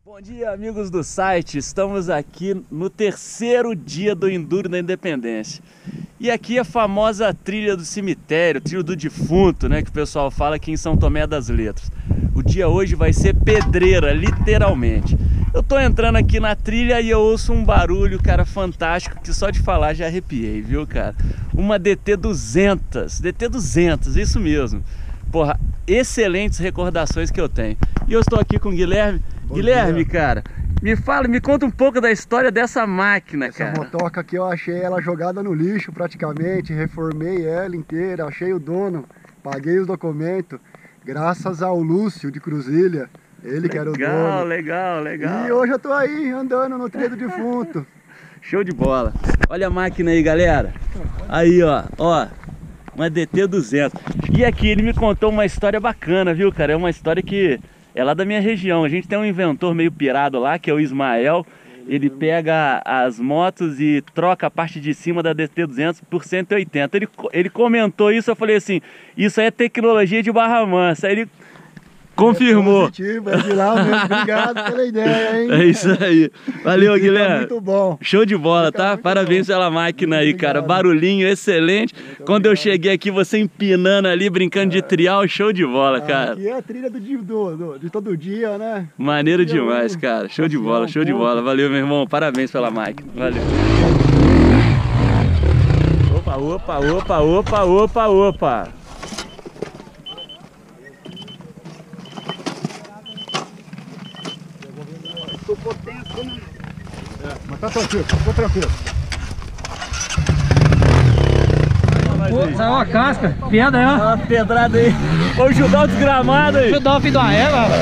Bom dia, amigos do site. Estamos aqui no terceiro dia do Enduro da Independência. E aqui a famosa trilha do cemitério, trilha do defunto, né, que o pessoal fala aqui em São Tomé das Letras. O dia hoje vai ser pedreira, literalmente. Eu tô entrando aqui na trilha e eu ouço um barulho, cara, fantástico, que só de falar já arrepiei, viu, cara? Uma DT200, isso mesmo. Porra, excelentes recordações que eu tenho. E eu estou aqui com o Guilherme. Guilherme, cara, me conta um pouco da história dessa máquina, cara. Essa motoca aqui eu achei ela jogada no lixo praticamente, reformei ela inteira, achei o dono, paguei os documentos, graças ao Lúcio de Cruzilha, ele que era o dono. Legal. E hoje eu tô aí andando no trilho do defunto. Show de bola. Olha a máquina aí, galera. Aí, ó, uma DT200. E aqui ele me contou uma história bacana, viu, cara? É uma história que é lá da minha região. A gente tem um inventor meio pirado lá, que é o Ismael. Ele pega as motos e troca a parte de cima da DT200 por 180. Ele comentou isso, eu falei assim, isso aí é tecnologia de Barra Mansa. Aí ele confirmou. É positivo, é de lá mesmo. Obrigado pela ideia, hein? É isso aí. Valeu, Guilherme. Muito bom. Show de bola, tá? Parabéns pela máquina aí, cara. Barulhinho excelente. Quando eu cheguei aqui, você empinando ali, brincando de trial, show de bola, cara. Aqui é a trilha de todo dia, né? Maneiro demais, cara. Show de bola, show de bola. Valeu, meu irmão. Parabéns pela máquina. Valeu. Opa. Mas tá tranquilo, tô tranquilo. Saiu uma casca, pedra aí, ó. Uma pedrada aí. Vou ajudar o desgramado aí. Ajudar o filho da égua, rapaz.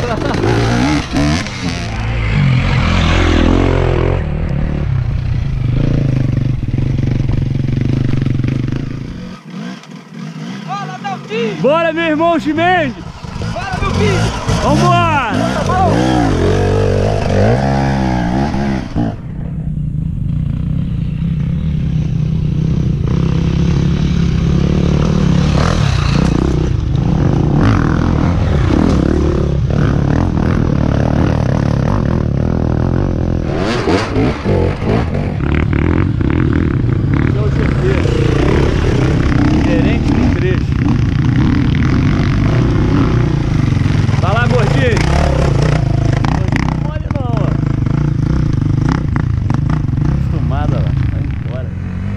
Bora, meu irmão Chimendes! Bora, meu filho! Vambora! Gerente do trecho. Vai lá, gordinho. Não olha não, ó. Acostumada, ó. Vai embora.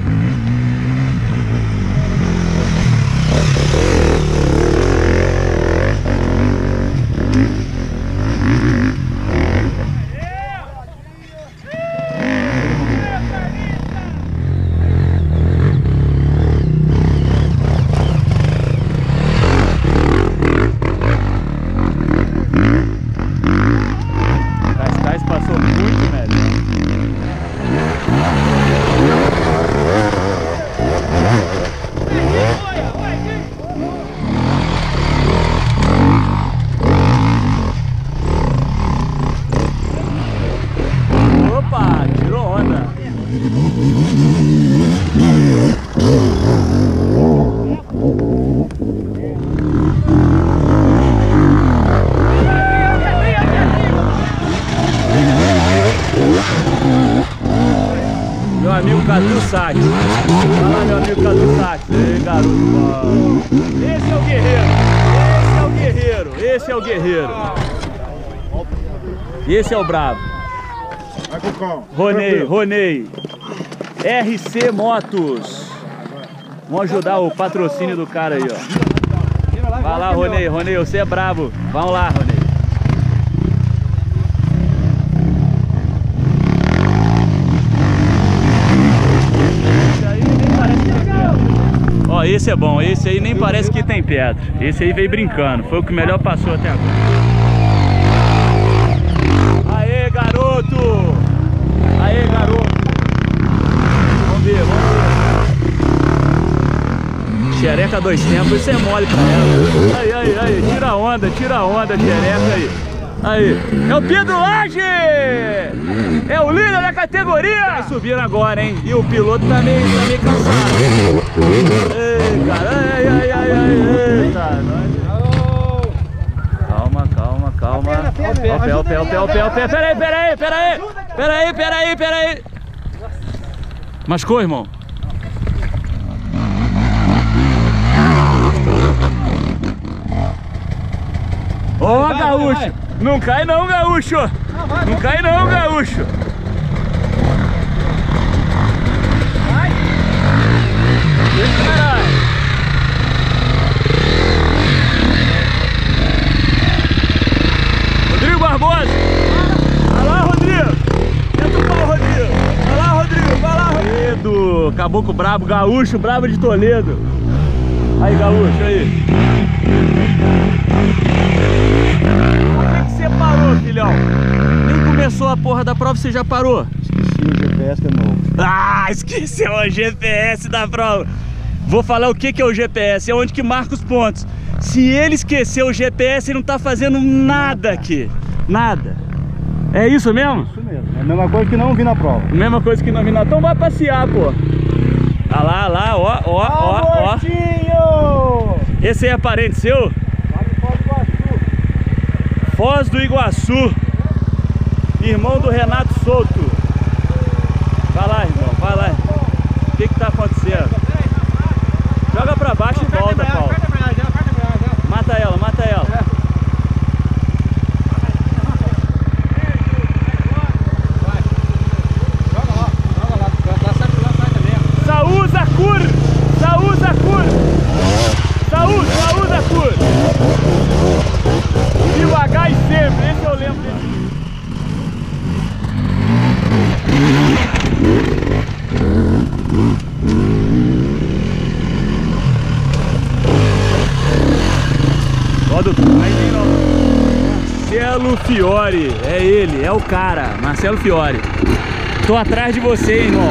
Passou muito melhor. Opa, tirou onda. Meu amigo Cadu Sati. Fala, meu amigo Cadu Sati. Ei, garoto. Esse é o guerreiro. Esse é o brabo. Vai com calma. Ronei. RC Motos. Vamos ajudar o patrocínio do cara aí, ó. Vai lá, Ronei, você é brabo. Vamos lá, Ronei. Ó, esse é bom, esse aí nem parece que tem pedra. Esse aí veio brincando, foi o que melhor passou até agora. Aê, garoto! Vamos ver. Xereca 2 tempos, isso é mole pra ela. Aí, tira onda, xereca aí. Aí, é o Pedro Laje! É o líder da categoria! Vai subir agora, hein? E o piloto tá meio cansado. Ei, cara, eita! Calma. Peraí. Machucou, irmão? Ó, gaúcho! Não cai não, gaúcho! Não cai não, gaúcho! Vai! Caralho! Rodrigo Barbosa! Vai lá, Rodrigo! Tenta o pau, Rodrigo! Vai lá, Rodrigo! Vai lá, Rodrigo! Caboclo brabo, gaúcho brabo de Toledo! Aí, gaúcho, aí! Como é que você parou, filhão? Nem começou a porra da prova, você já parou? Esqueci o GPS de novo. Ah, esqueceu o GPS da prova. Vou falar o que é o GPS, é onde que marca os pontos. Se ele esqueceu o GPS, ele não tá fazendo nada aqui. Nada. É isso mesmo? Isso mesmo. É a mesma coisa que não vi na prova. Mesma coisa que não vi na... Então vai passear, pô. Ah lá, ó. Esse aí é parente seu? Foz do Iguaçu. Irmão do Renato Souto. Vai lá, irmão, vai lá. O que tá acontecendo? Joga pra baixo e volta, Paulo. Mata ela, mata ela. Saúl Zacur! Saúl Zacur! Saúl Zacur! Devagar e sempre, esse eu lembro dele. Roda o turno, aí vem Marcelo Fiore, é ele, é o cara, Marcelo Fiore. Tô atrás de você, irmão.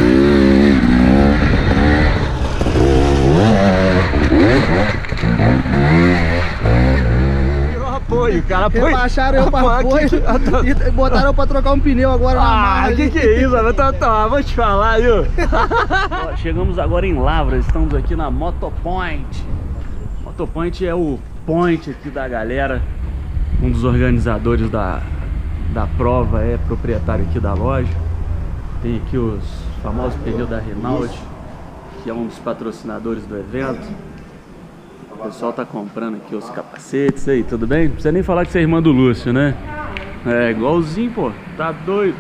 Apoio, cara, apoio. Rebaixaram eu pra apoio e botaram eu pra trocar um pneu agora na marra. Que é isso? Vou te falar, viu? Ó, chegamos agora em Lavras, estamos aqui na Motopoint. Motopoint é o point aqui da galera. Um dos organizadores da prova, é proprietário aqui da loja. Tem aqui os famosos pneus da Renault, que é um dos patrocinadores do evento. O pessoal tá comprando aqui os capacetes aí, tudo bem? Não precisa nem falar que você é irmã do Lúcio, né? É igualzinho, pô, tá doido.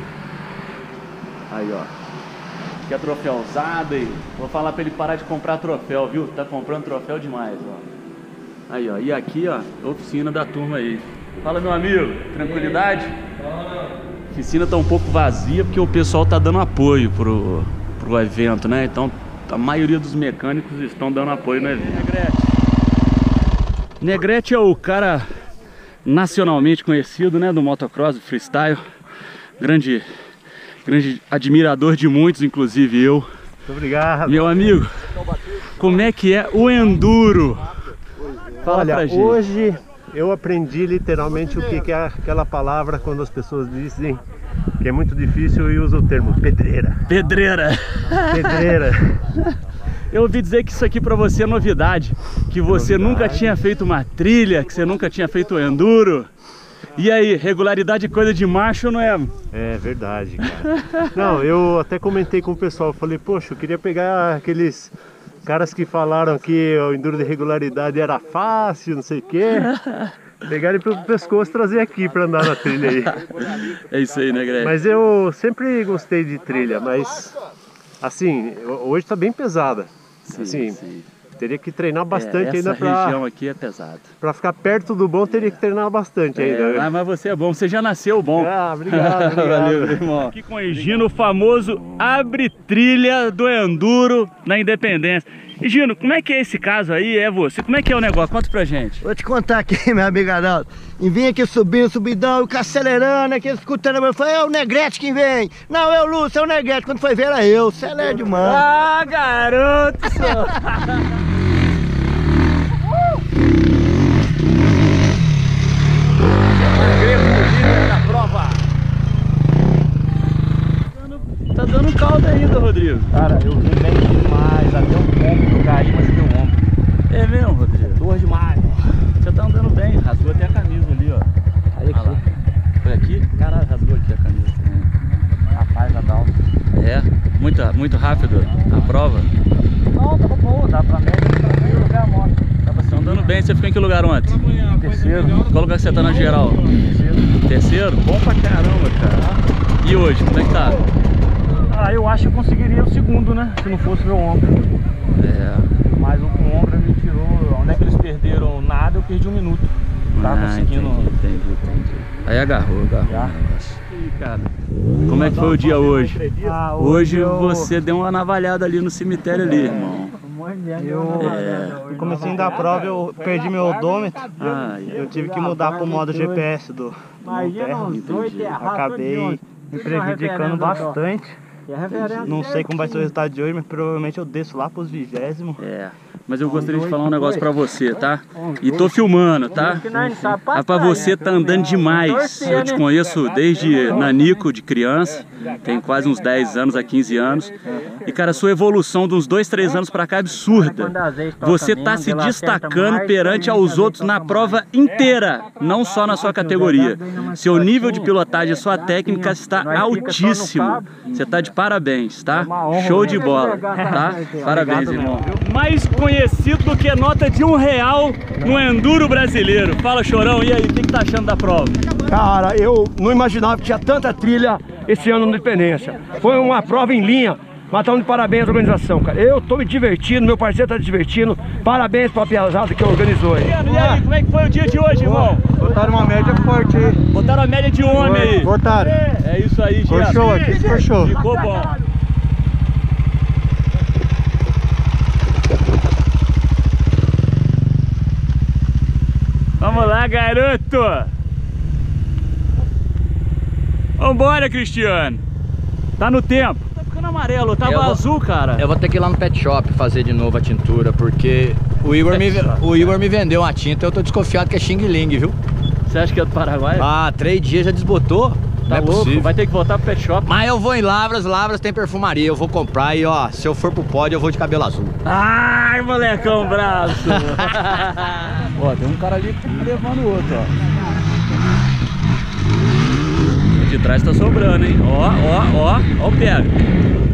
Aí, ó. Quer troféu usado aí? Vou falar pra ele parar de comprar troféu, viu? Tá comprando troféu demais, ó. Aí, ó. E aqui, ó, oficina da turma aí. Fala, meu amigo, tranquilidade? A oficina tá um pouco vazia porque o pessoal tá dando apoio pro evento, né? Então, a maioria dos mecânicos estão dando apoio no evento. Negrete é o cara nacionalmente conhecido, né, do motocross, do freestyle. Grande admirador de muitos, inclusive eu. Muito obrigado. Meu amigo, como é que é o enduro? Fala pra gente. Hoje eu aprendi literalmente o que é aquela palavra quando as pessoas dizem que é muito difícil e usa o termo pedreira. Pedreira. Pedreira. Eu ouvi dizer que isso aqui pra você é novidade, que você nunca tinha feito uma trilha, que você nunca tinha feito enduro. E aí, regularidade é coisa de macho ou não é? É verdade, cara. Não, eu até comentei com o pessoal, falei, poxa, eu queria pegar aqueles caras que falaram que o enduro de regularidade era fácil, não sei o quê. Pegar ele pelo pescoço e trazer aqui pra andar na trilha aí. É isso aí, né, Greg? Mas eu sempre gostei de trilha, mas assim, hoje tá bem pesada. Sim, assim, sim. Teria que treinar bastante ainda pra... Essa região aqui é pesada. Pra ficar perto do bom, teria que treinar bastante ainda. Mas você é bom, você já nasceu bom. Ah, obrigado, Valeu, irmão. Aqui com o Gino, o famoso abre trilha do enduro na Independência. E Gino, como é que é esse caso aí? É você? Como é que é o negócio? Conta pra gente. Vou te contar aqui, meu amigo Arnaldo. E vim aqui subindo, subidão, acelerando, aqui escutando. Eu falei, é o Negrete que vem. Não, é o Lúcio, é o Negrete. Quando foi ver, era eu. Você é demais. Ah, garoto! Tá dando caldo ainda, Rodrigo. Cara, eu vim bem demais, até um ombro, eu caí, mas deu ombro. É mesmo, Rodrigo? Dor demais. Você tá andando bem, rasgou até a camisa ali, ó. Aí aqui. Caralho, rasgou aqui a camisa. Rapaz, Adalto. É, muito rápido a prova. Não, tava boa, dá pra média, tranquilo, ver a moto. Tava assim, andando bem. Você ficou em que lugar ontem? Terceiro. Qual lugar que você tá na geral? Terceiro? Bom pra caramba, cara. E hoje, como é que tá? Ah, eu acho que eu conseguiria o segundo, né? Se não fosse meu ombro. É. Mas o ombro me tirou. Onde é que eles perderam nada, eu perdi 1 minuto. Tava conseguindo. Entendi. Aí agarrou o negócio. E aí, cara, como é que foi o dia hoje? Ah, Hoje você deu uma navalhada ali no cemitério ali, irmão. No comecinho da prova eu perdi meu odômetro. Eu tive que mudar pro modo GPS do Monterra. Acabei me prejudicando bastante. Não sei como vai ser o resultado de hoje, mas provavelmente eu desço lá pros 20º. Mas eu gostaria de falar um negócio pra você, tá? E tô filmando, tá? É pra você tá andando demais. Eu te conheço desde nanico, de criança. Tem quase uns 10 anos a 15 anos. E, cara, a sua evolução de uns 2, 3 anos pra cá é absurda. Você tá se destacando perante aos outros na prova inteira, não só na sua categoria. Seu nível de pilotagem, a sua técnica está altíssimo. Você tá de parabéns, tá? Show de bola, tá? Parabéns, irmão. Mais conhecido do que nota de R$1 no Enduro brasileiro. Fala, Chorão, e aí, o que tá achando da prova? Cara, eu não imaginava que tinha tanta trilha esse ano no Independência. Foi uma prova em linha, mas tá de parabéns à organização, cara. Eu tô me divertindo, meu parceiro tá se divertindo. Parabéns pra piazada que organizou aí. E aí, como é que foi o dia de hoje, irmão? Botaram uma média forte aí. Botaram a média de homem aí. Botaram. É isso aí, Ficou Gerson. show aqui, ficou show. Ficou bom. Vamos lá, garoto! Vambora, Cristiano! Tá no tempo. Tá ficando amarelo, tava azul, cara. Eu vou ter que ir lá no pet shop fazer de novo a tintura, porque o Igor me vendeu uma tinta, eu tô desconfiado que é Xing Ling, viu? Você acha que é do Paraguai? Ah, 3 dias já desbotou. Tá não é louco, possível. vai ter que voltar pro pet shop. Mas eu vou em Lavras tem perfumaria, eu vou comprar e ó, se eu for pro pódio eu vou de cabelo azul. Ai, molecão braço! Ó, tem um cara ali levando o outro, ó. O de trás tá sobrando, hein? Ó o pega.